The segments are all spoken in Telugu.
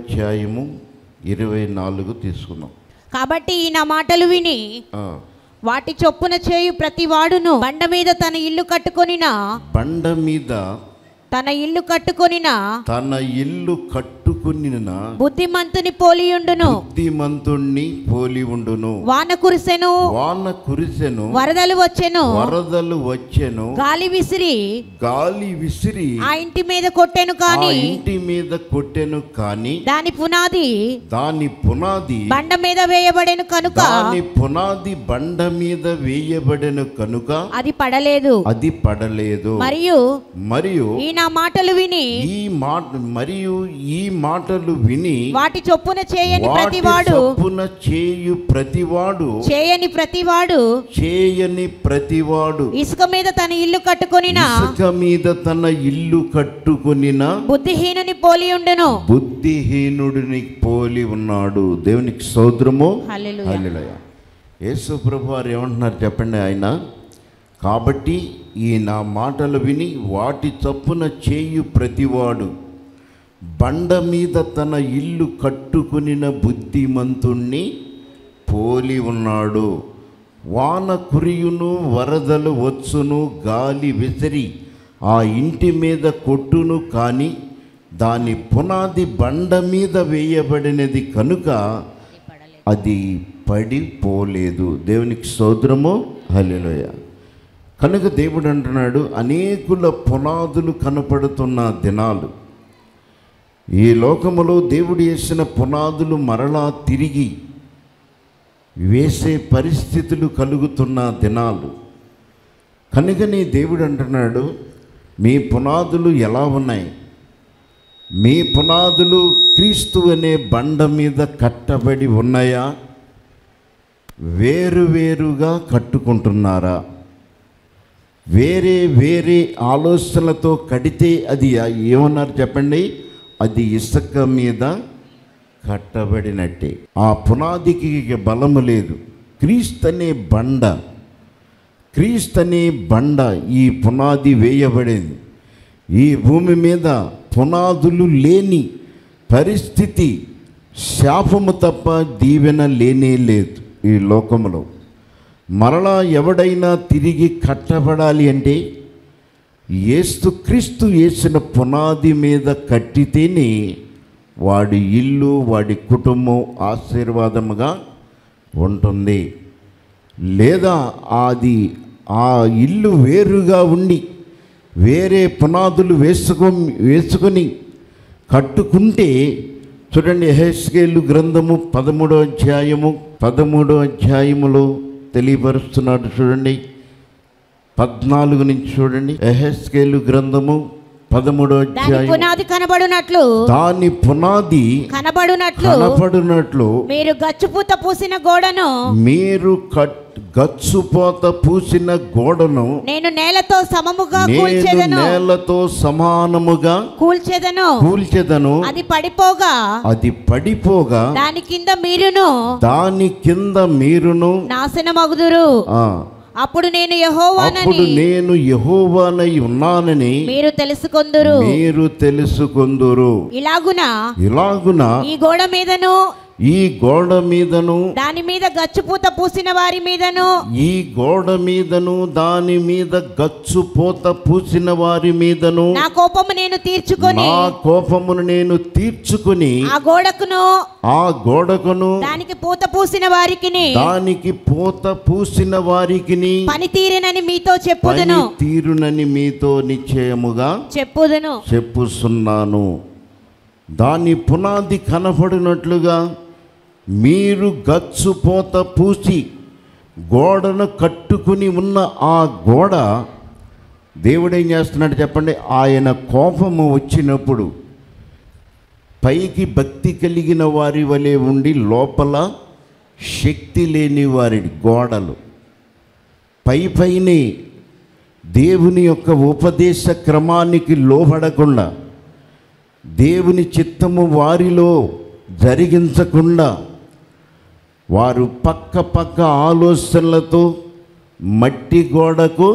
అధ్యాయము 24 తీసుకుందాం. కాబట్టి నా మాటలు విని వాటి చొప్పున చేయు ప్రతి వాడును బండ మీద తన ఇల్లు కట్టుకొనినా తన ఇల్లు కట్టుకొనిన బుద్ధిమంతుని పోలి ఉండును. వాన కురిసెను వరదలు వచ్చెను గాలి విసిరి ఆ ఇంటి మీద కొట్టెను కాని దాని పునాది బండ మీద వేయబడెను కనుక అది పడలేదు. మరియు ఈ మాటలు విని వాటి చొప్పున చేయని ప్రతివాడు ఇసుక మీద తన ఇల్లు కట్టుకొనిన బుద్ధిహీనుని పోలి ఉన్నాడు. దేవునికి స్తోత్రము. హల్లెలూయా. యేసు ప్రభువారు ఏమంటున్నారు చెప్పండి? ఆయన కాబట్టి ఈ నా మాటలు విని వాటి చొప్పున చేయు ప్రతివాడు బండ మీద తన ఇల్లు కట్టుకొనిన బుద్ధిమంతుణ్ణి పోలి ఉన్నాడు. వాన కురియును వరదలు వచ్చును గాలి విసిరి ఆ ఇంటి మీద కొట్టును కానీ దాని పునాది బండ మీద వేయబడినది కనుక అది పడిపోలేదు. దేవునికి స్తోత్రము. హల్లెలూయా. కనుక దేవుడు అంటున్నాడు, అనేకుల పునాదులు కనపడుతున్న దినాలు, ఈ లోకములో దేవుడు వేసిన పునాదులు మరలా తిరిగి వేసే పరిస్థితులు కలుగుతున్న దినాలు. కనుకనే దేవుడు అంటున్నాడు, మీ పునాదులు ఎలా ఉన్నాయి? మీ పునాదులు క్రీస్తు అనే బండ మీద కట్టబడి ఉన్నాయా? వేరువేరుగా కట్టుకుంటున్నారా? వేరే ఆలోచనలతో కడితే అది ఏమన్నారు చెప్పండి? అది ఇసుక మీద కట్టబడినట్టే. ఆ పునాదికి బలము లేదు. క్రీస్తు అనే బండ ఈ పునాది వేయబడింది. ఈ భూమి మీద పునాదులు లేని పరిస్థితి, శాపము తప్ప దీవెన లేనే లేదు ఈ లోకములో. మరలా ఎవడైనా తిరిగి కట్టబడాలి అంటే యేసుక్రీస్తు వేసిన పునాది మీద కట్టితేనే వాడి ఇల్లు, వాడి కుటుంబం ఆశీర్వాదముగా ఉంటుంది. లేదా అది ఆ ఇల్లు వేరుగా ఉండి వేరే పునాదులు వేసుకొని కట్టుకుంటే, చూడండి యెహెజ్కేలు గ్రంథము 13వ అధ్యాయములో తెలియపరుస్తున్నాడు. చూడండి 14 నుంచి చూడండి. యెహెజ్కేలు గ్రంథము 13వ అధ్యాయం. దాని పునాది కనబడునట్లు మీరు గచ్చుపూత పూసిన గోడను నేను నేలతో సమానముగా కూల్చెదను. అది పడిపోగా దాని కింద మీరును నాశనమగుదురు. అప్పుడు నేను యెహోవానై ఉన్నానని మీరు తెలుసుకొందురు. ఇలాగున ఈ గోడ మీదను దాని మీద గచ్చుపూత పూసిన వారి మీదను నా కోపమును నేను తీర్చుకొని ఆ గోడకును దానికి పూత పూసిన వారికి పనితీరునని మీతో నిశ్చయముగా చెప్పుచున్నాను. దాని పునాది కనపడినట్లుగా మీరు గచ్చుపోత పూసి గోడను కట్టుకుని ఉన్న ఆ గోడ దేవుడేం చేస్తున్నాడు చెప్పండి? ఆయన కోపము వచ్చినప్పుడు పైకి భక్తి కలిగిన వారి వలె ఉండి లోపల శక్తి లేని వారి గోడలు పైనే దేవుని యొక్క ఉపదేశ క్రమానికి లోబడకుండా, దేవుని చిత్తము వారిలో జరిగించకుండా, వారు పక్క ఆలోచనలతో మట్టి గోడకు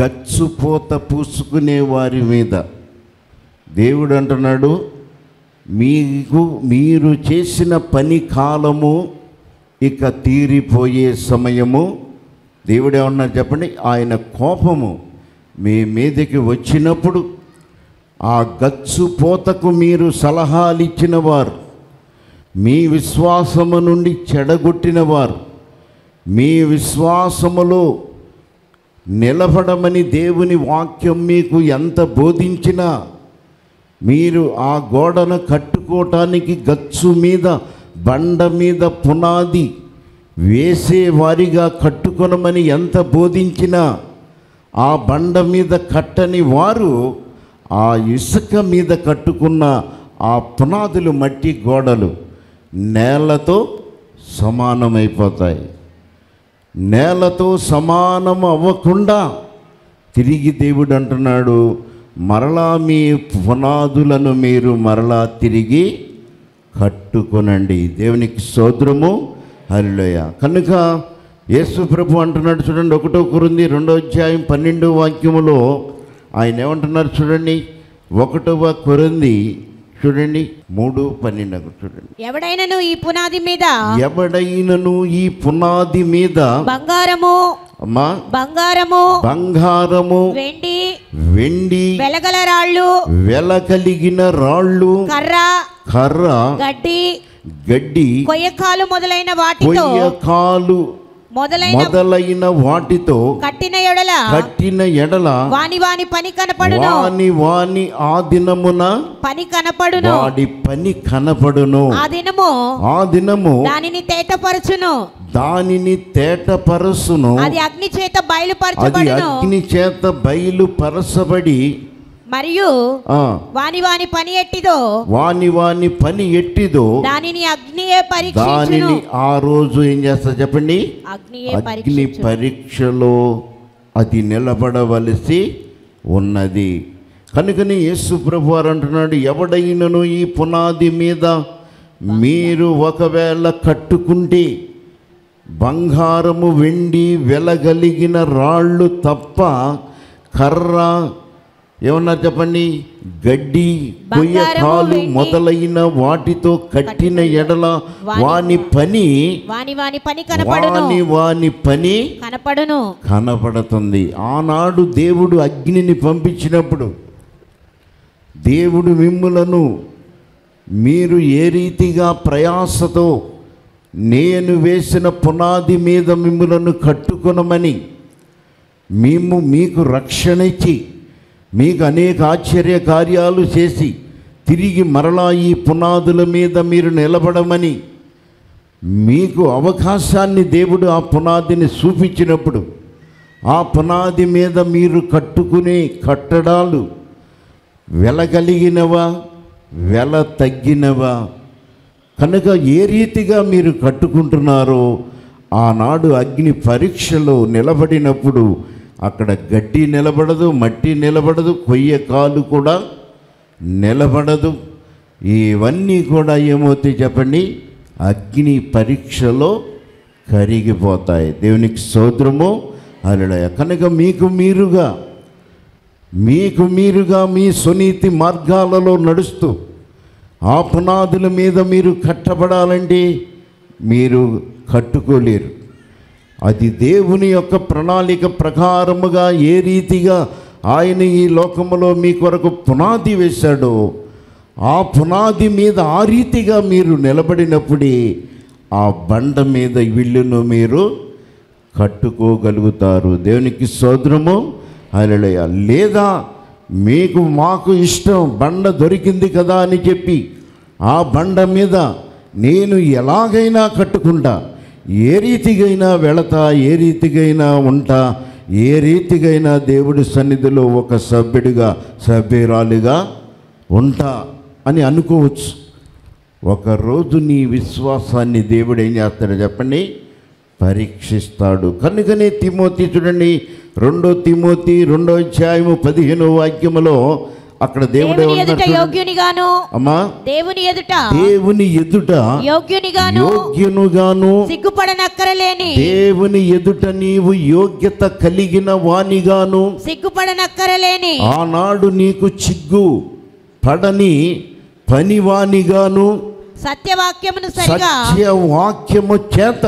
గచ్చుపోత పూసుకునే వారి మీద దేవుడు అంటున్నాడు, మీరు చేసిన పని కాలము ఇక తీరిపోయే సమయము. దేవుడు ఏమన్నారు చెప్పండి? ఆయన కోపము మీ మీదకి వచ్చినప్పుడు ఆ గచ్చు పోతకు మీరు సలహాలు ఇచ్చిన వారు, మీ విశ్వాసము నుండి చెడగొట్టిన వారు, మీ విశ్వాసములో నిలబడమని దేవుని వాక్యం మీకు ఎంత బోధించినా మీరు ఆ గోడను కట్టుకోవటానికి గచ్చు మీద బండ మీద పునాది వేసేవారిగా కట్టుకొనమని ఎంత బోధించినా ఆ బండ మీద కట్టని వారు ఆ ఇసుక మీద కట్టుకున్న ఆ పునాదులు మట్టి గోడలు నేలతో సమానమైపోతాయి. నేలతో సమానం అవ్వకుండా తిరిగి దేవుడు అంటున్నాడు, మరలా మీ పునాదులను మీరు మరలా తిరిగి కట్టుకొనండి. దేవునికి స్తోత్రము, హల్లెలూయా. కనుక యేసు ప్రభు అంటున్నాడు చూడండి, 1 కొరింథీ 2:12 ఆయన ఏమంటున్నారు చూడండి. 1 కొరింథీ చూడండి 3:12 చూడండి. ఎవడైనను ఈ పునాది మీద బంగారము వెండి వెలగలిగిన రాళ్ళు కర్ర గడ్డి కొయ్యకాలు మొదలైన వాటితో కట్టిన ఎడల వాని పని కనపడును. వాని ఆ దినమున పని కనపడును. వాడి పని కనపడును. ఆ దినము దానిని తేటపరచును. అది అగ్ని చేత బయలుపరచబడి మరియు వాని పని ఎట్టిదో దానిని ఆ రోజు ఏం చేస్తా చెప్పండి? అగ్ని పరీక్షలో అది నిలబడవలసి ఉన్నది. కనుకని యేసు ప్రభువారు అంటున్నాడు, ఎవడైనను ఈ పునాది మీద మీరు ఒకవేళ కట్టుకుంటే బంగారము వెండి వెలగలిగిన రాళ్ళు తప్ప కర్ర ఏమన్నారు చెప్పండి? గడ్డి కొయ్యకాలు మొదలైన వాటితో కట్టిన ఎడల వాని పని కనపడుతుంది. ఆనాడు దేవుడు అగ్నిని పంపించినప్పుడు దేవుడు మిమ్ములను మీరు ఏ రీతిగా ప్రయాసతో నేను వేసిన పునాది మీద మిమ్ములను కట్టుకొనమని మీకు రక్షణ ఇచ్చి మీకు అనేక ఆశ్చర్య కార్యాలు చేసి తిరిగి మరలా ఈ పునాదుల మీద మీరు నిలబడమని మీకు అవకాశాన్ని దేవుడు ఆ పునాదిని చూపించినప్పుడు ఆ పునాది మీద మీరు కట్టుకునే కట్టడాలు వెలగలిగినవా వెల తగ్గినవా? కనుక ఏ రీతిగా మీరు కట్టుకుంటున్నారో ఆనాడు అగ్ని పరీక్షలో నిలబడినప్పుడు అక్కడ గడ్డి నిలబడదు, మట్టి నిలబడదు, కొయ్య కాలు కూడా నిలబడదు. ఇవన్నీ కూడా ఏమవుతాయి చెప్పండి? అగ్ని పరీక్షలో కరిగిపోతాయి. దేవునికి స్తోత్రము, హల్లెలూయా. కనుక మీకు మీరుగా మీ సునీతి మార్గాలలో నడుస్తూ ఆ పునాదుల మీద మీరు కట్టబడాలంటే మీరు కట్టుకోలేరు. అది దేవుని యొక్క ప్రణాళిక ప్రకారముగా ఏ రీతిగా ఆయన ఈ లోకములో మీ కొరకు పునాది వేశాడో ఆ పునాది మీద ఆ రీతిగా మీరు నిలబడినప్పుడే ఆ బండ మీద ఇల్లును మీరు కట్టుకోగలుగుతారు. దేవునికి స్తోత్రము, హల్లెలూయా. లేదా మాకు ఇష్టం బండ దొరికింది కదా అని చెప్పి ఆ బండ మీద నేను ఎలాగైనా కట్టుకుంటా, ఏ రీతిగైనా వెళతా, ఏ రీతిగైనా ఉంటా, ఏ రీతిగైనా దేవుడి సన్నిధిలో ఒక సభ్యురాలిగా ఉంటా అని అనుకోవచ్చు. ఒకరోజు నీ విశ్వాసాన్ని దేవుడు ఏం చేస్తాడో చెప్పండి? పరీక్షిస్తాడు. కనుకనే తిమోతి చూడండి, 2 తిమోతి 2:15 అక్కడ దేవుడు అమ్మా దేవుని ఎదుట యోగ్యునిగాను సిగ్గుపడనక్కరలేని దేవుని ఎదుట నీవు యోగ్యత కలిగిన వానిగాను సిగ్గుపడనక్కరలేని ఆనాడు నీకు చిగ్గు పడని పనివానిగాను సత్యవాక్యమును సరిగా సత్యవాక్యము చేత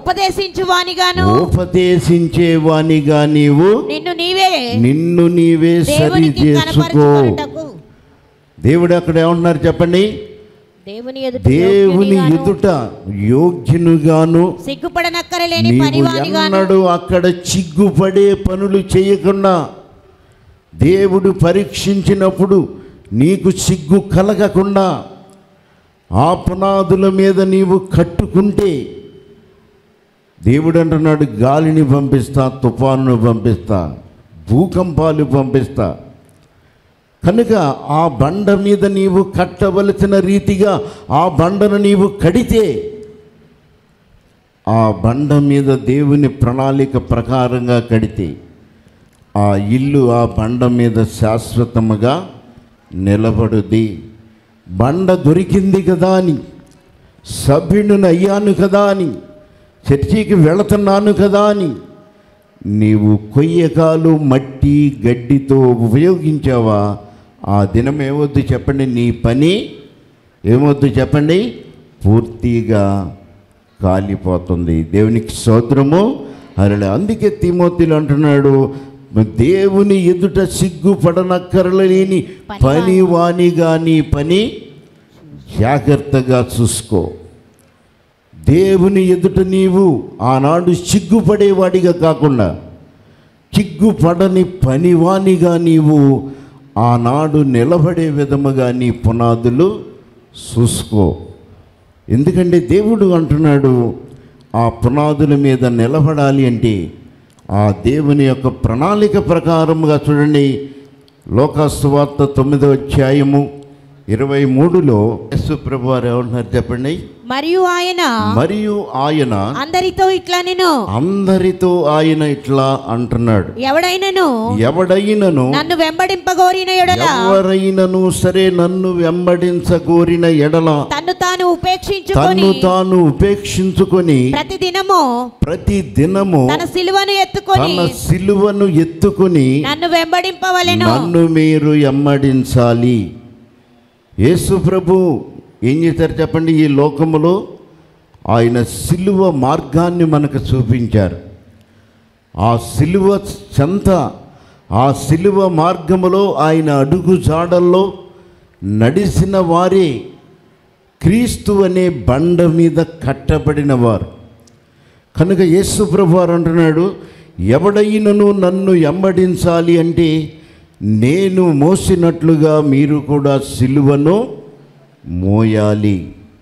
ఉపదేశించేవానిగా నీవు నిన్ను నీవే సరి చేసుకో. దేవుడు అక్కడ ఏమంటున్నారు చెప్పండి? దేవుని ఎదుట యోగ్యునుగాను ఎన్నడూ అక్కడ చిగ్గుపడే పనులు చేయకుండా, దేవుడు పరీక్షించినప్పుడు నీకు సిగ్గు కలగకుండా ఆ పునాదుల మీద నీవు కట్టుకుంటే, దేవుడు అంటున్నాడు గాలిని పంపిస్తా, తుఫానును పంపిస్తా, భూకంపాలు పంపిస్తా. కనుక ఆ బండ మీద నీవు కట్టవలసిన రీతిగా ఆ బండను నీవు కడితే, ఆ బండ మీద దేవుని ప్రణాళిక ప్రకారంగా కడితే ఆ ఇల్లు ఆ బండ మీద శాశ్వతముగా నిలబడుద్ది. బండ దొరికింది కదా అని, సభ్యుడిని అయ్యాను కదా అని, చర్చికి వెళుతున్నాను కదా అని నీవు కొయ్యకాలు మట్టి గడ్డితో ఉపయోగించావా, ఆ దినం ఏమొద్దు చెప్పండి? నీ పని ఏమొద్దు చెప్పండి? పూర్తిగా కాలిపోతుంది. దేవునికి స్తోత్రము. అలా అందుకే తిమోతిలో అంటున్నాడు, దేవుని ఎదుట సిగ్గుపడనక్కరలేని పనివానిగా నీ పని జాగ్రత్తగా చూసుకో. దేవుని ఎదుట నీవు ఆనాడు సిగ్గుపడేవాడిగా కాకుండా, సిగ్గుపడని పనివానిగా నీవు ఆనాడు నిలబడే విధముగా నీ పునాదులు చూసుకో. ఎందుకంటే దేవుడు అంటున్నాడు, ఆ పునాదుల మీద నిలబడాలి అంటే ఆ దేవుని యొక్క ప్రణాళిక ప్రకారముగా చూడండి. లోకాసువార్త 9వ అధ్యాయము 23లో యేసు ప్రభువారు ఏమంటున్నారు చెప్పండి? మరియు ఆయన అందరితో ఆయన ఇట్లా అంటున్నాడు, ఎవడైనను నన్ను వెంబడింపగోరిన ఎడల, ఎవరైనను సరే నన్ను వెంబడించగోరిన ఎడల తన్ను తాను ఉపేక్షించుకొని ప్రతిదినము తన సిలువను ఎత్తుకొని నన్ను వెంబడింపవలెను. నన్ను మీరు వెంబడించాలి. యేసు ప్రభు ఏం చేశారు చెప్పండి? ఈ లోకములో ఆయన సిలువ మార్గాన్ని మనకు చూపించారు. ఆ సిలువ చెంత, ఆ సిలువ మార్గములో ఆయన అడుగు జాడల్లో నడిచిన వారే క్రీస్తు అనే బండ మీద కట్టబడిన వారు. కనుక యేసు ప్రభు వారు అంటున్నాడు, ఎవడైనను నన్ను వెంబడించాలి అంటే నేను మోసినట్లుగా మీరు కూడా సిలువను మోయాలి.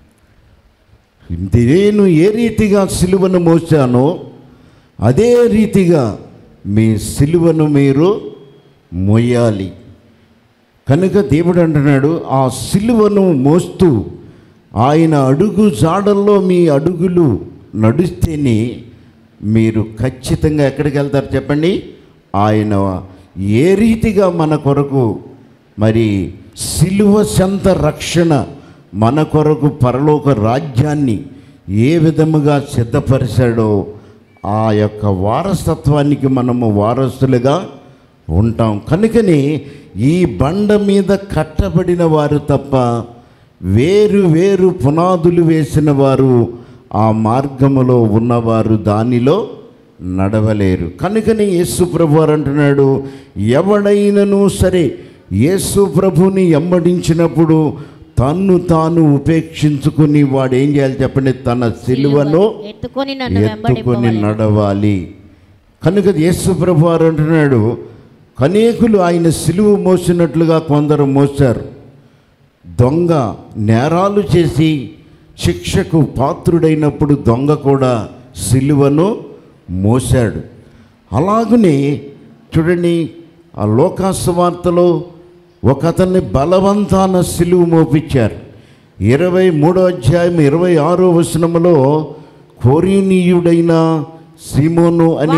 నేను ఏ రీతిగా సిలువను మోసానో అదే రీతిగా మీ సిలువను మీరు మోయాలి. కనుక దేవుడు అంటున్నాడు, ఆ సిలువను మోస్తూ ఆయన అడుగు జాడల్లో మీ అడుగులు నడుస్తేనే మీరు ఖచ్చితంగా ఎక్కడికి వెళ్తారు చెప్పండి? ఆయన ఏ రీతిగా మన కొరకు మరి సిలువ సంత రక్షణ, మన కొరకు పరలోక రాజ్యాన్ని ఏ విధముగా సిద్ధపరిచాడో ఆ యొక్క వారసత్వానికి మనము వారసులుగా ఉంటాం. కనుకనే ఈ బండ మీద కట్టబడిన వారు తప్ప వేరు వేరు పునాదులు వేసిన వారు, ఆ మార్గములో ఉన్నవారు దానిలో నడవలేరు. కనుకనే యేసు ప్రభువారు అంటున్నాడు, ఎవడైనను సరే యేసు ప్రభుని వెంబడించినప్పుడు తన్ను తాను ఉపేక్షించుకుని వాడు ఏం చేయాలి చెప్పండి? తన సిలువను ఎత్తుకొని నడవాలి. కనుక యేసు ప్రభువారు అంటున్నాడు, అనేకులు ఆయన సిలువ మోసినట్లుగా కొందరు మోశారు. దొంగ నేరాలు చేసి శిక్షకు పాత్రుడైనప్పుడు దొంగ కూడా సిలువను మోశాడు. అలాగనే చూడండి, ఆ లోకాసువార్తలో ఒక అతన్ని బలవంతాన సిలువ మోపించారు. 23వ అధ్యాయం 26వ వచనములో కొరీనీయుడైన సీమోను అని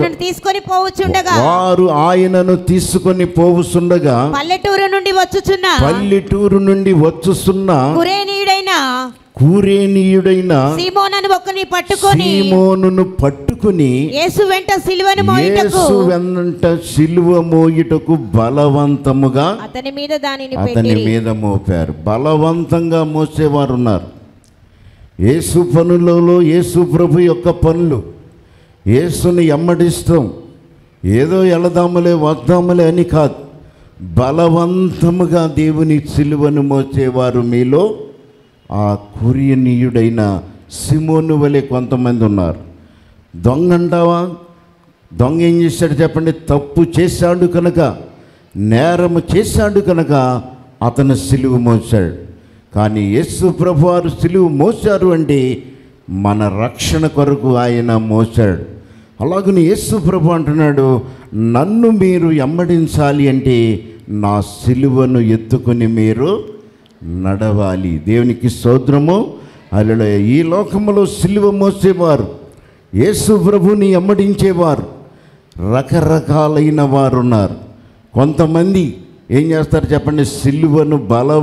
వారు ఆయనను తీసుకొని పోవుచుండగా పల్లెటూరు నుండి వచ్చుచున్న కురేనీయుడైన కురేనీయుడైన సీమోనును ఒకని పట్టుకొని సీమోనును పట్టుకుని యేసు వెంట సిలువను మోయుటకు యేసు వెంట సిలువ మోయుటకు బలవంతముగా అతని మీద దానిని అతని పెట్టిరి. మీద మోపారు. బలవంతంగా మోసేవారు ఉన్నారు. యేసు పనులలో యేసు ప్రభు యొక్క పనులు, యేసుని ఎమ్మడిస్తాం, ఏదో ఎలదాములే వద్దాములే అని కాదు, బలవంతముగా దేవుని సిలువను మోసేవారు మీలో ఆ కురేనీయుడైన సీమోను వలె కొంతమంది ఉన్నారు. దొంగ అంటావా? దొంగ ఏం చేశాడు చెప్పండి? తప్పు చేశాడు కనుక, నేరము చేశాడు కనుక అతను సిలువ మోసాడు. కానీ యేసు ప్రభు వారు సిలువ మోసారు అంటే మన రక్షణ కొరకు ఆయన మోసాడు. అలాగని యేసు ప్రభు అంటున్నాడు, నన్ను మీరు ఎమ్మడించాలి అంటే నా సిలువను ఎత్తుకొని మీరు నడవాలి. దేవునికి స్తోత్రము. హల్లెలూయా. ఈ లోకములో సిలువ మోసేవారు, యేసు ప్రభుని ఎమ్మడించేవారు రకరకాలైన వారు ఉన్నారు. కొంతమంది ఏం చేస్తారు చెప్పండి? సిలువను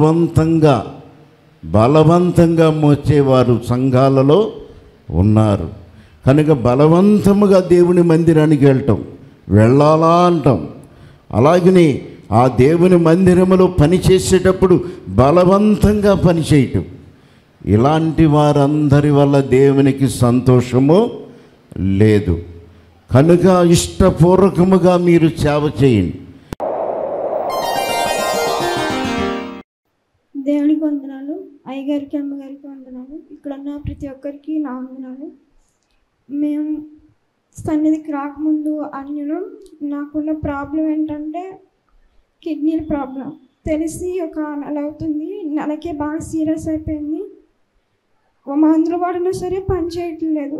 బలవంతంగా మోసేవారు సంఘాలలో ఉన్నారు. కనుక బలవంతముగా దేవుని మందిరానికి వెళ్ళాలా అంటాం. అలాగనే ఆ దేవుని మందిరములో పనిచేసేటప్పుడు బలవంతంగా పనిచేయటం, ఇలాంటి వారందరి వల్ల దేవునికి సంతోషము లేదు. కనుక ఇష్టపూర్వకముగా మీరు సేవ చేయండి. దేవునికి వందనాలు. అయ్యగారికి, అమ్మగారికి వందనాలు. ఇక్కడ ఉన్న ప్రతి ఒక్కరికి నా వందనాలు. మేము సన్నిధికి రాకముందు అన్యులు, నాకున్న ప్రాబ్లం ఏంటంటే కిడ్నీల ప్రాబ్లం. తెలిసి ఒక నెల అవుతుంది. నెలకే బాగా సీరియస్ అయిపోయింది. మందులు వాడినా సరే పని చేయట్లేదు.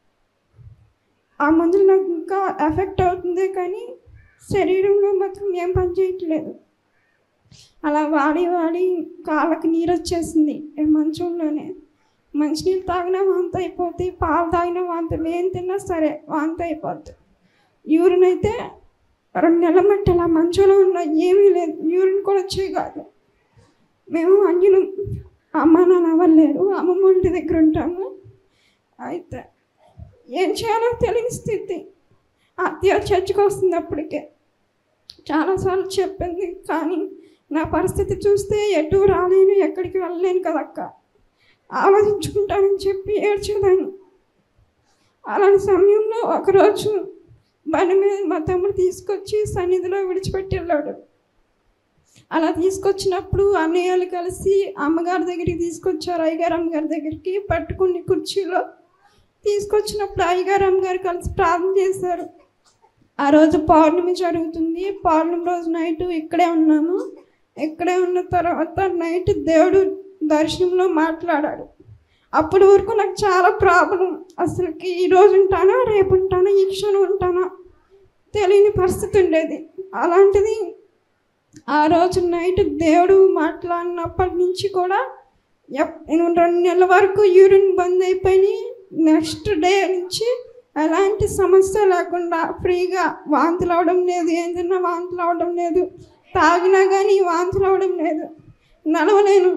ఆ మందులు నాకు ఇంకా ఎఫెక్ట్ అవుతుంది కానీ శరీరంలో మాత్రం ఏం పని చేయట్లేదు. అలా వాడి కాళ్ళకి నీరు వచ్చేసింది. మంచంలోనే మంచినీళ్ళు తాగినా వాంత అయిపోతుంది, పాలు తాగినా వాంత, ఏం తిన్నా సరే వాంత అయిపోద్ది. యూరిన్ అయితే 2 నెలల మట్టి అలా మంచంలో ఉన్నా ఏమీ లేదు, యూరిన్ కూడా వచ్చేవి కాదు. మేము అన్యులు, అమ్మ నాన్న అవ్వలేరు, అమ్మమ్మ ఇంటి దగ్గర ఉంటాము. అయితే ఏం చేయాలో తెలియని స్థితి. అత్తయ్య చర్చకు వస్తుంది. అప్పటికే చాలాసార్లు చెప్పింది, కానీ నా పరిస్థితి చూస్తే ఎటు రాలేను, ఎక్కడికి వెళ్ళలేను కదక్క, ఆలోచించుకుంటానని చెప్పి ఏడ్చేదాన్ని. అలాంటి సమయంలో ఒకరోజు బండి మీద మా తమ్ముడు తీసుకొచ్చి సన్నిధిలో విడిచిపెట్టి వెళ్ళాడు. అలా తీసుకొచ్చినప్పుడు అన్నయ్యలు కలిసి అమ్మగారి దగ్గరికి తీసుకొచ్చారు. అయ్యగారు అమ్మగారి దగ్గరికి పట్టుకుని కుర్చీలో తీసుకొచ్చినప్పుడు అయ్యగారు అమ్మగారు కలిసి ప్రార్థన చేశారు. ఆ రోజు పౌర్ణమి జరుగుతుంది. పౌర్ణమి రోజు నైట్ ఇక్కడే ఉన్నాము. ఇక్కడే ఉన్న తర్వాత నైట్ దేవుడు దర్శనంలో మాట్లాడాడు. అప్పటి వరకు నాకు చాలా ప్రాబ్లం, అసలుకి ఈరోజు ఉంటానా, రేపు ఉంటానా, ఈ క్షణం ఉంటానా తెలియని పరిస్థితి ఉండేది. అలాంటిది ఆ రోజు నైట్ దేవుడు మాట్లాడినప్పటి నుంచి కూడా నేను 2 నెలల వరకు యూరిన్ బంద్ అయిపోయి, నెక్స్ట్ డే నుంచి ఎలాంటి సమస్య లేకుండా ఫ్రీగా, వాంతులు అవడం లేదు, ఏం తిన్నా వాంతులు అవడం లేదు, తాగినా కానీ వాంతులు అవడం లేదు, నడవలేను.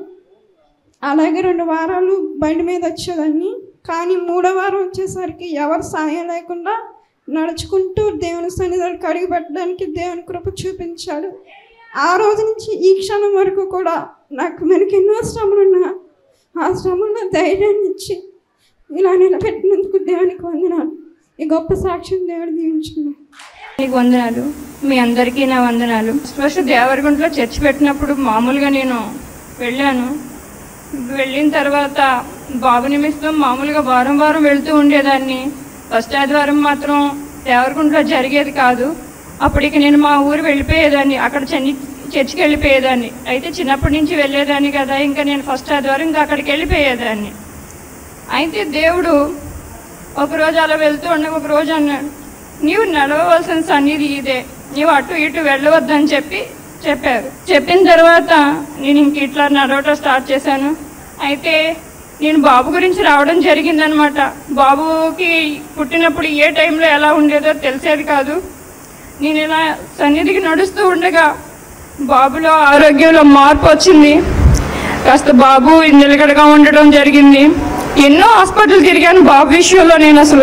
అలాగే 2 వారాలు బండి మీద వచ్చేదాన్ని. కానీ 3వ వారం వచ్చేసరికి ఎవరు సాయం లేకుండా నడుచుకుంటూ దేవుని సన్నిధికి అడుగు పెట్టడానికి దేవుని కృప చూపించాడు. ఆ రోజు నుంచి ఈ క్షణం వరకు కూడా నాకు మనకి ఎన్నో శ్రమలున్నా ఆ శ్రమల్లో ధైర్యాన్ని ఇచ్చి ఇలా నిలబెట్టినందుకు దేవునికి వందనాలు. ఈ గొప్ప సాక్ష్యం దేవుడు దీవించుకున్నాను. మీకు వందనాలు. మీ అందరికీ నా వందనాలు. ఫస్ట్ దేవరగుంటలో చర్చ్ పెట్టినప్పుడు మామూలుగా నేను వెళ్ళాను. వెళ్ళిన తర్వాత బాబు నిమిత్తం మామూలుగా వారం వారం వెళ్తూ ఉండేదాన్ని. ఫస్ట్ ఆదివారం మాత్రం దేవరగుంటలో జరిగేది కాదు. అప్పటికి నేను మా ఊరు వెళ్ళిపోయేదాన్ని, అక్కడ చర్చికి వెళ్ళిపోయేదాన్ని. అయితే చిన్నప్పటి నుంచి వెళ్ళేదాన్ని కదా, ఇంకా నేను ఫస్ట్ ఆదివారం ఇంకా అక్కడికి వెళ్ళిపోయేదాన్ని. అయితే దేవుడు ఒకరోజు అలా వెళ్తూ ఉండగా ఒకరోజు అన్నాడు, నీవు నడవవలసిన సన్నిధి ఇదే, నీవు అటు ఇటు వెళ్ళవద్దని చెప్పారు. చెప్పిన తర్వాత నేను ఇంక ఇట్లా నడవటం స్టార్ట్ చేశాను. అయితే నేను బాబు గురించి రావడం జరిగిందనమాట. బాబుకి పుట్టినప్పుడు ఏ టైంలో ఎలా ఉండేదో తెలిసేది కాదు. నేను ఇలా సన్నిధికి నడుస్తూ ఉండగా బాబులో ఆరోగ్యంలో మార్పు వచ్చింది. కాస్త బాబు నిలకడగా ఉండడం జరిగింది. ఎన్నో హాస్పిటల్ తిరిగాను బాబు విషయంలో. నేను అసలు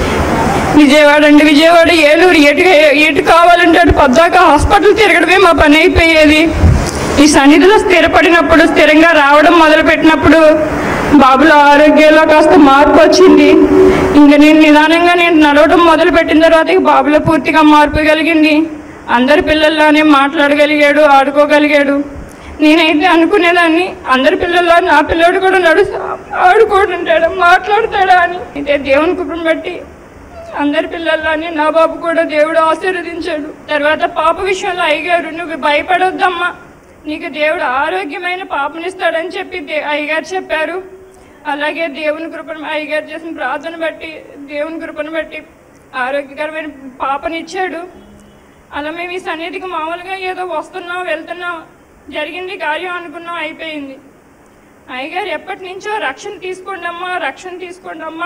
విజయవాడ ఏలూరు ఎటు కావాలంటే అటు పద్దాక హాస్పిటల్ తిరగడమే మా పని అయిపోయేది. ఈ సన్నిధిలో స్థిరపడినప్పుడు, స్థిరంగా రావడం మొదలుపెట్టినప్పుడు బాబుల ఆరోగ్యంలో కాస్త మార్పు వచ్చింది. ఇంకా నేను నిదానంగా నడవడం మొదలుపెట్టిన తర్వాత బాబులో పూర్తిగా మార్పు కలిగింది. అందరి పిల్లల్లానే మాట్లాడగలిగాడు, ఆడుకోగలిగాడు. నేనైతే అనుకునేదాన్ని అందరి పిల్లల్లో నా పిల్లడు కూడా ఆడుకుంటుంటాడా, మాట్లాడతాడా అని. అయితే దేవుని కృపను బట్టి అందరి పిల్లల్లోని నా బాబు కూడా దేవుడు ఆశీర్వదించాడు. తర్వాత పాప విషయంలో అయ్యగారు, నువ్వు భయపడొద్దమ్మా, నీకు దేవుడు ఆరోగ్యమైన పాపనిస్తాడని చెప్పి అయ్యగారు చెప్పారు. అలాగే దేవుని కృపను, అయ్యగారు చేసిన ప్రార్థన బట్టి, దేవుని కృపను బట్టి ఆరోగ్యకరమైన పాపనిచ్చాడు. అలా మేము ఈ సన్నిధికి మామూలుగా ఏదో వస్తున్నాం వెళ్తున్నాం, జరిగింది కార్యం అనుకున్నాం, అయిపోయింది. అయ్యగారు ఎప్పటి నుంచో రక్షణ తీసుకోండి అమ్మా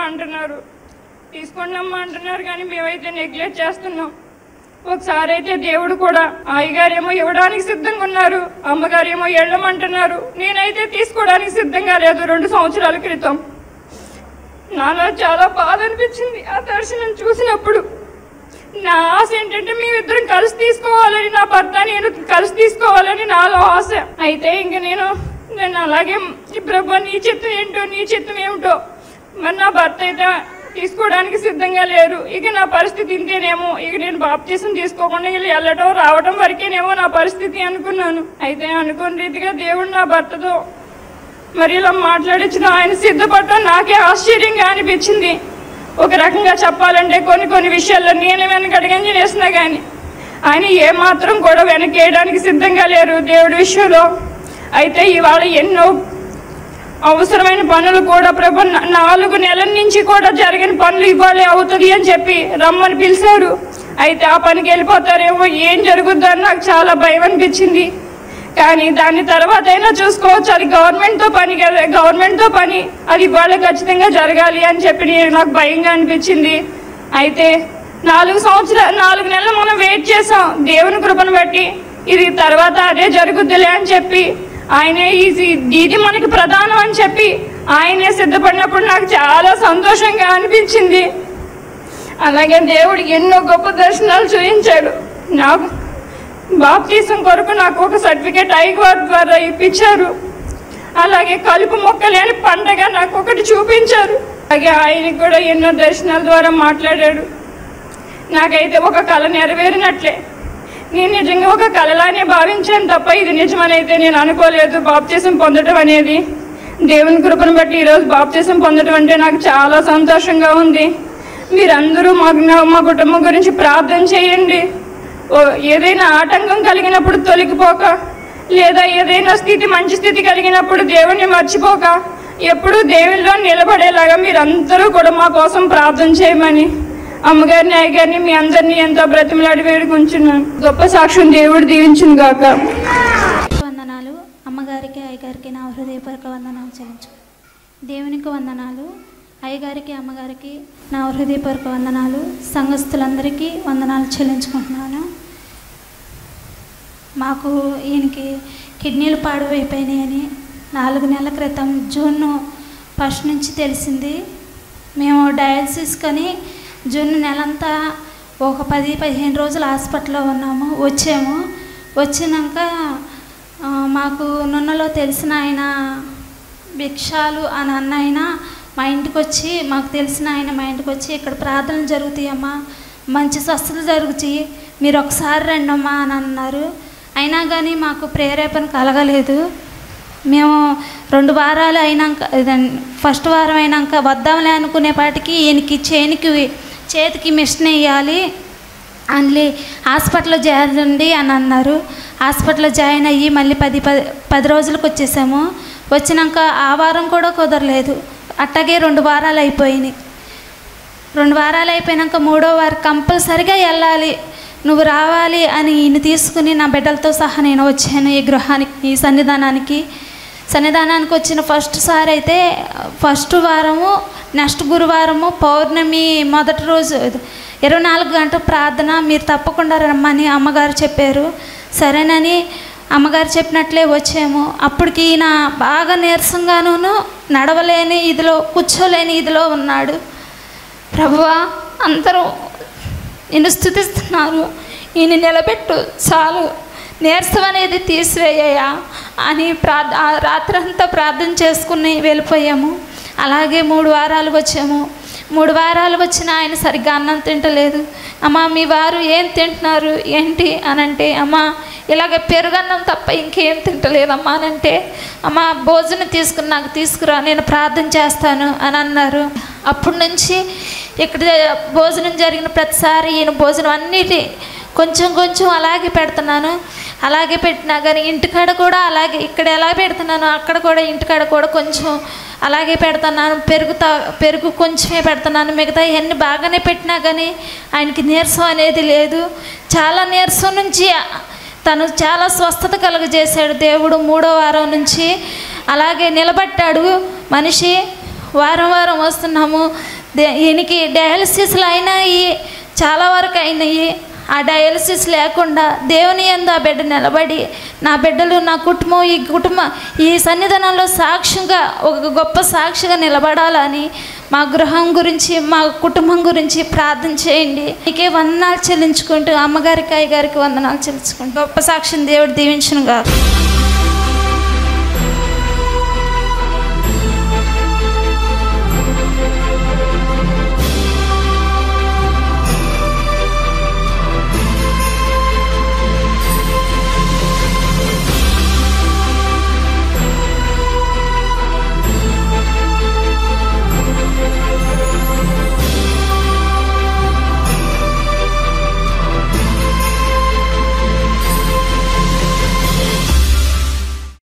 అంటున్నారు కానీ మేమైతే నెగ్లెక్ట్ చేస్తున్నాం. ఒకసారి అయితే దేవుడు కూడా, అయ్యగారేమో ఇవ్వడానికి సిద్ధంగా ఉన్నారు, అమ్మగారేమో వెళ్ళమంటున్నారు. నేనైతే తీసుకోవడానికి సిద్ధంగా లేదు. 2 సంవత్సరాల క్రితం నాలో చాలా బాధ అనిపించింది ఆ దర్శనం చూసినప్పుడు. నా ఆశ ఏంటంటే మేమిద్దరం కలిసి తీసుకోవాలని, నా భర్త నేను కలిసి తీసుకోవాలని నాలో ఆశ. అయితే ఇంక నేను అలాగే ప్రభు నీ చిత్తం ఏమిటో. మరి నా భర్త అయితే తీసుకోవడానికి సిద్ధంగా లేరు. ఇక నా పరిస్థితి ఇంతేనేమో, ఇక నేను బాప్తీసం తీసుకోకుండా వెళ్ళటం రావడం వరకేనేమో నా పరిస్థితి అనుకున్నాను. అయితే అనుకున్న రీతిగా దేవుడు నా భర్తతో మరి ఇలా మాట్లాడించిన, ఆయన సిద్ధపడటం నాకే ఆశ్చర్యంగా అనిపించింది. ఒక రకంగా చెప్పాలంటే కొన్ని విషయాల్లో నేను వెనకడుగని చేసినా కానీ ఆయన ఏమాత్రం కూడా వెనకేయడానికి సిద్ధంగా లేరు దేవుడి విషయంలో. అయితే ఇవాళ ఎన్నో అవసరమైన పనులు కూడా ప్రభు 4 నెలల నుంచి కూడా జరిగిన పనులు ఇవ్వాలి అవుతుంది అని చెప్పి రమ్మని పిలిచారు. అయితే ఆ పనికి వెళ్ళిపోతారేమో, ఏం జరుగుద్దో అని నాకు చాలా భయం అనిపించింది. కానీ దాని తర్వాత అయినా చూసుకోవచ్చు, అది గవర్నమెంట్తో పని కదా, గవర్నమెంట్తో పని, అది ఇవాళ ఖచ్చితంగా జరగాలి అని చెప్పి నాకు భయంగా అనిపించింది. అయితే 4 నెలలు మనం వెయిట్ చేసాం. దేవుని కృపను బట్టి ఇది తర్వాత అదే జరుగుద్దిలే అని చెప్పి ఆయనే ఇది మనకి ప్రధానం అని చెప్పి ఆయనే సిద్ధపడినప్పుడు నాకు చాలా సంతోషంగా అనిపించింది. అలాగే దేవుడు ఎన్నో గొప్ప దర్శనాలు చూపించాడు. నాకు బాప్తీసం కొరకు నాకు ఒక సర్టిఫికేట్ అయ్యగారి ద్వారా ఇప్పించారు. అలాగే కలుపు మొక్కలేని పండగ నాకు ఒకటి చూపించారు. అలాగే ఆయన కూడా ఎన్నో దర్శనాల ద్వారా మాట్లాడాడు. నాకైతే ఒక కళ నెరవేరినట్లే. నేను నిజంగా ఒక కళలానే భావించాను తప్ప ఇది నిజమనైతే నేను అనుకోలేదు. బాప్తీసం పొందడం అనేది దేవుని కృపను బట్టి ఈరోజు బాప్తీసం పొందడం అంటే నాకు చాలా సంతోషంగా ఉంది. మీరందరూ మా కుటుంబం గురించి ప్రార్థన చేయండి. ఏదైనా ఆటంకం కలిగినప్పుడు తొలగిపోక, లేదా ఏదైనా మంచి స్థితి కలిగినప్పుడు దేవుణ్ణి మర్చిపోక, ఎప్పుడూ దేవునిలో నిలబడేలాగా మీరందరూ కూడా మా కోసం ప్రార్థన చేయమని అమ్మగారిని, అయ్యగారిని, మీ అందరినీ ఎంతో బ్రతిమలాడి వేడుకుంటున్నాను. గొప్ప సాక్ష్యం దేవుడు దీవించును గాక. వందనాలు. అమ్మగారికి, అయ్యగారికి నా హృదయపూర్వక వందనాలు చెల్లించు. దేవునికి వందనాలు. అయ్యగారికి, అమ్మగారికి నా హృదయపూర్వక వందనాలు. సంఘస్థులందరికీ వందనాలు చెల్లించుకుంటున్నాను. మాకు ఈయనకి కిడ్నీలు పాడువైపోయినాయని 4 నెలల క్రితం జూన్ 1 నుంచి తెలిసింది. మేము డయాలసిస్ కని జూన్ నెలంతా ఒక 10-15 రోజులు హాస్పిటల్లో ఉన్నాము. వచ్చినాక మాకు నున్నలో తెలిసిన ఆయన భిక్షాలు అని అన్న ఆయన మా ఇంటికి వచ్చి, మాకు తెలిసిన ఆయన మా ఇంటికి వచ్చి, ఇక్కడ ప్రార్థనలు జరుగుతాయమ్మా, మంచి స్వస్థత జరుగుతాయి, మీరు ఒకసారి రండమ్మా అని అన్నారు. అయినా కానీ మాకు ప్రేరేపణ కలగలేదు. మేము 2 వారాలు అయినాక, ఫస్ట్ వారం అయినాక వద్దాంలే అనుకునేపాటికి ఈయనకి చేతికి మిషన్ వేయాలి అని హాస్పిటల్లో చేరండి అని అన్నారు. హాస్పిటల్లో జాయిన్ అయ్యి మళ్ళీ 10 రోజులకు వచ్చేసాము. వచ్చినాక ఆ వారం కూడా కుదరలేదు. అట్టాగే 2 వారాలు అయిపోయినాయి. 2 వారాలు అయిపోయినాక 3వ వారం కంపల్సరిగా వెళ్ళాలి, నువ్వు రావాలి అని ఈయన తీసుకుని నా బిడ్డలతో సహా నేను వచ్చాను ఈ గృహానికి, ఈ సన్నిధానానికి వచ్చిన ఫస్ట్ సారి అయితే ఫస్ట్ వారము, నెక్స్ట్ గురువారము పౌర్ణమి మొదటి రోజు 24 గంటల ప్రార్థన, మీరు తప్పకుండా రమ్మని అమ్మగారు చెప్పారు. సరేనని అమ్మగారు చెప్పినట్లే వచ్చాము. అప్పటికి ఈయన బాగా నీరసంగాను నడవలేని ఇదిలో, కూర్చోలేని ఇదిలో ఉన్నాడు. ప్రభువా, అందరూ నిన్ను స్తుతిస్తున్నారు, ఈయన నిలబెట్టు, చాలు, నీరసం అనేది తీసివేయ్యా అని రాత్రంతా ప్రార్థన చేసుకుని వెళ్ళిపోయాము. అలాగే 3 వారాలు వచ్చాము. 3 వారాలు వచ్చినా ఆయన సరిగ్గా అన్నం తింటలేదు. అమ్మ, మీ వారు ఏం తింటున్నారు ఏంటి అని అంటే, అమ్మ ఇలాగ పెరుగన్నం తప్ప ఇంకేం తింటలేదమ్మా అని అంటే, అమ్మ భోజనం తీసుకుని నాకు తీసుకురా, నేను ప్రార్థన చేస్తాను అని అన్నారు. అప్పటి నుంచి ఇక్కడ భోజనం జరిగిన ప్రతిసారి ఈయన భోజనం అన్నిటి కొంచెం కొంచెం అలాగే పెడుతున్నాను. అలాగే పెట్టినా కానీ ఇంటికాడ కూడా అలాగే, ఇక్కడ ఎలా పెడుతున్నాను అక్కడ కూడా ఇంటికాడ కూడా కొంచెం అలాగే పెడుతున్నాను. పెరుగు కొంచెమే పెడుతున్నాను. మిగతా ఇవన్నీ బాగానే పెట్టినా కానీ ఆయనకి నీరసం అనేది లేదు. చాలా నీరసం నుంచి తను చాలా స్వస్థత కలుగజేశాడు దేవుడు. 3వ వారం నుంచి అలాగే నిలబట్టాడు మనిషి. వారం వారం వస్తున్నాము. ఈయనకి డయాలసిస్లు అయినాయి, చాలా వరకు అయినాయి. ఆ డయాలసిస్ లేకుండా దేవుని యందు ఆ బిడ్డ నిలబడి, నా బిడ్డలు, నా కుటుంబం ఈ సన్నిధానంలో సాక్ష్యంగా, ఒక గొప్ప సాక్షిగా నిలబడాలని మా గృహం గురించి, మా కుటుంబం గురించి ప్రార్థన చేయండి. నీకే వందనాలు చెల్లించుకుంటూ, అమ్మగారికి, అయ్యగారికి వందనాలు చెల్లించుకుంటూ గొప్ప సాక్షిని దేవుడు దీవించునుగా.